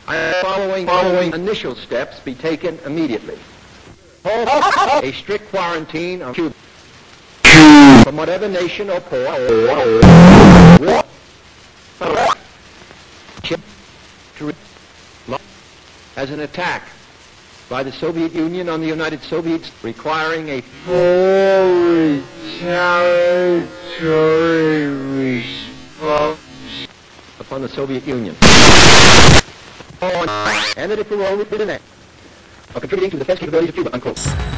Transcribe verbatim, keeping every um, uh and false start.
Following, following initial steps be taken immediately. A strict quarantine of Cuba from whatever nation or port as an attack by the Soviet Union on the United Soviets, requiring a full retaliatory response upon the Soviet Union. And that it will only be the next of contributing to the defense capabilities of Cuba, unquote.